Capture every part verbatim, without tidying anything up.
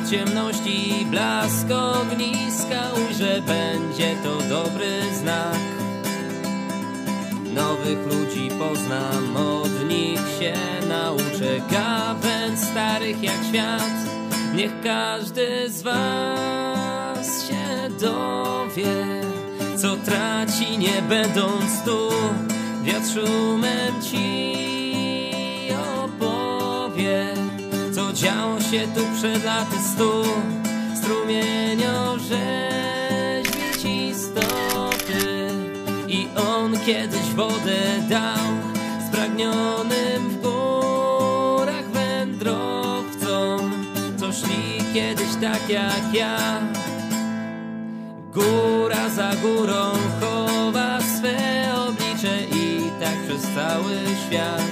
w ciemności blask ogniska, ujrzę, będzie to dobry znak. Nowych ludzi poznam, od nich się nauczę, gawęd starych jak świat. Niech każdy z was się dowie, co traci nie będąc tu. Wiatr szumem ci opowie, co działo się tu przed laty stu. Strumienio rzeźbi ci stopy i on kiedyś wodę dał spragnionym w górach wędrowcom, co szli kiedyś tak jak ja. Góra za górą chowa swe oblicze i tak przez cały świat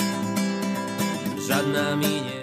żadna mi nie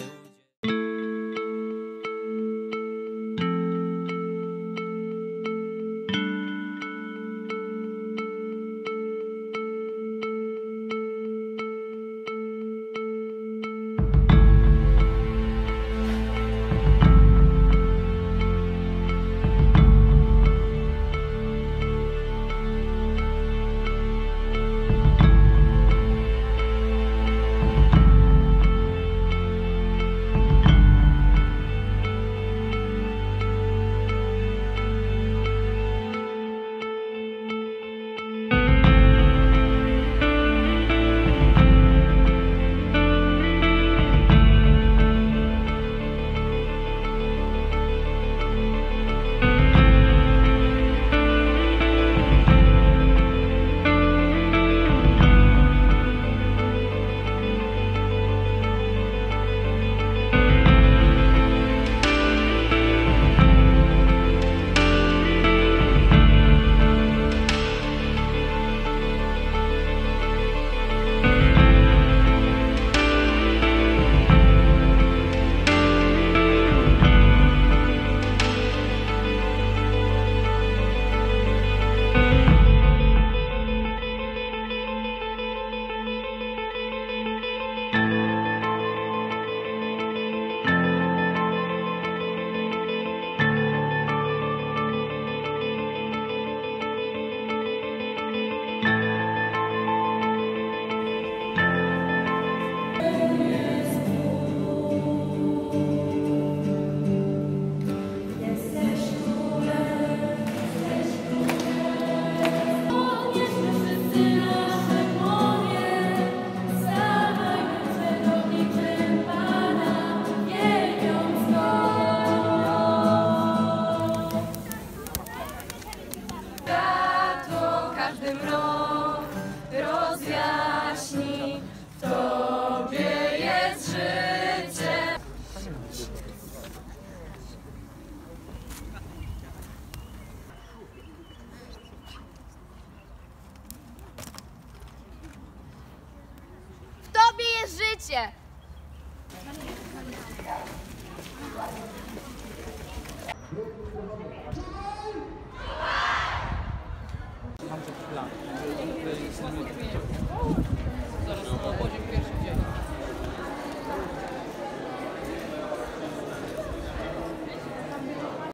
mrok rozjaśni, w Tobie jest życie. W Tobie jest życie. Zaraz na obozie pierwszy.